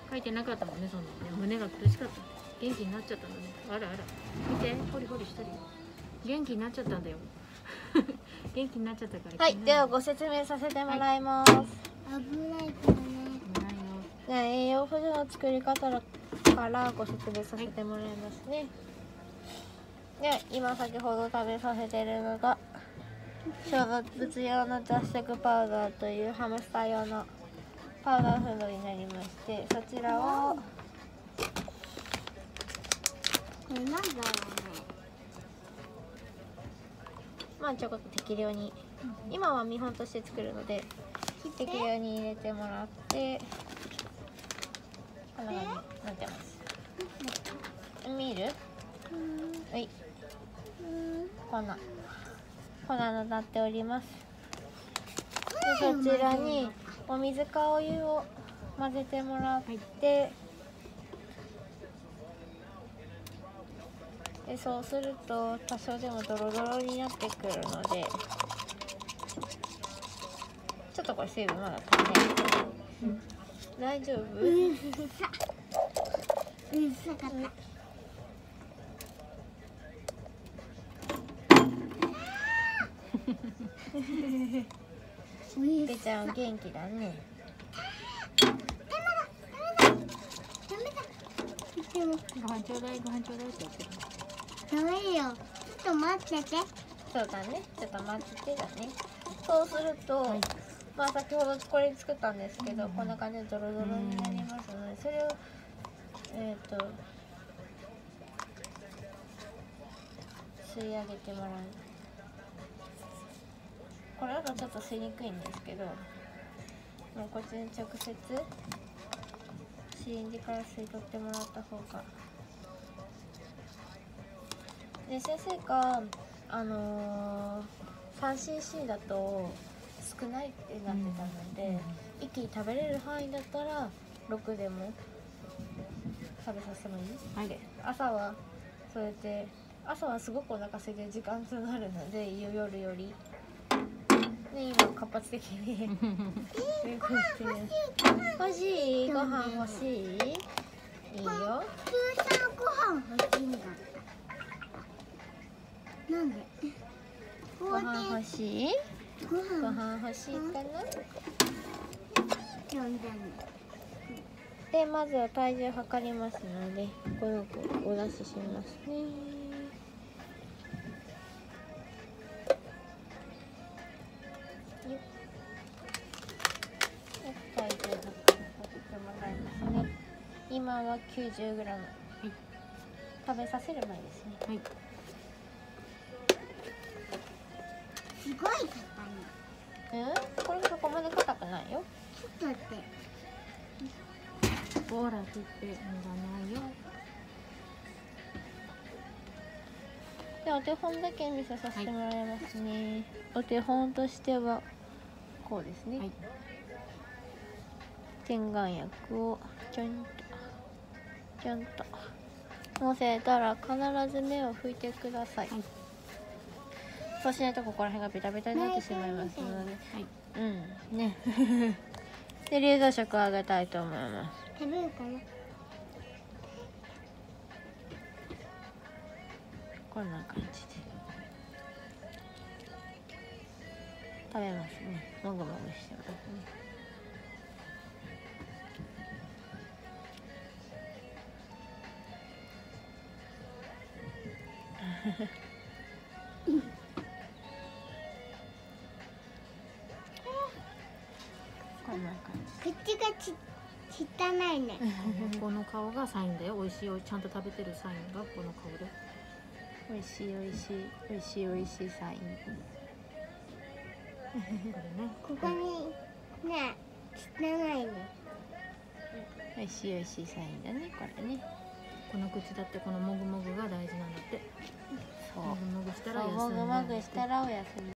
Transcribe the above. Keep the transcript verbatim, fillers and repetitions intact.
書いてなかったもんね、そんなのね。胸が苦しかった。元気になっちゃったんだね。あらあら。見て、ホリホリしてるよ。元気になっちゃったんだよ。元気になっちゃったから。 はい、ではご説明させてもらいます。はい、 危ないからね。 危ないよ。 じゃあ栄養補助の作り方からご説明させてもらいますね。で、今先ほど食べさせてるのが小物用の雑食パウダーというハムスター用のパウダーフードになりまして、そちらをこれなんだろうね。 まあちょこっと適量に、今は見本として作るので適量に入れてもらって、こんな感じになってます。見る？はい、こんな粉になっております。で、そちらにお水かお湯を混ぜてもらって、でそうすると多少でもドロドロになってくるので、ちょっとこれ水分まだ足りない、うん、大丈夫？ うっさうっさかった。 でちゃん元気だね。 ご飯ちょうだい、ご飯ちょうだいって言ってる。 ダメよ。ちょっと待ってて。 そうだね。ちょっと待ってだね。そうすると、はい、まあ先ほどこれ作ったんですけど、うん、こんな感じでドロドロになりますので、それをえっ、ー、と吸い上げてもらう。これだとちょっと吸いにくいんですけど、もうこっちに直接シリンジから吸い取ってもらった方が。で、先生があのー、さんシーシー だと少ないってなってたので、うん、一気に食べれる範囲だったらろくでも食べさせてもいい？はい、朝はそうやって朝はすごくお腹空いてる時間となるので、夜よりね、今活発的に欲しい？ご飯欲しい？いいよ。 普通さご飯欲しいんだ。なんで？ ご飯欲しい？ ご飯ご飯欲しいかな？ 呼んでね。 で、まずは体重測りますので、この子お出ししますね。体重測らせてもらいますね。今は きゅうじゅうグラム、はい、食べさせる前ですね。はい、 すごい硬いね。うん？これそこまで硬くないよ。 ちょっと待って。 ほら、切って無駄ないよ。 で、お手本だけ見せさせてもらいますね。はい、お手本としてはこうですね。はい、点眼薬をちょんとちょんとのせたら必ず目を拭いてください。はい、そうしないとここら辺がベタベタになってしまいますので、はい、うんね。で、流動食をあげたいと思います。 食べるかな？ こんな感じで食べますね。もぐもぐしてますね。こんな感じ。 口がち汚いね。 この顔がサインだよ。美味しいよ、ちゃんと食べてるサインがこの顔で。 美味しい美味しい美味しい美味しいサイン。 これね。 ここにね、汚いね。 美味しい美味しいサインだね、これね。 この口だってこのもぐもぐが大事なんだって。 そう。 もぐもぐしたら休んで。 もぐもぐしたらお休み。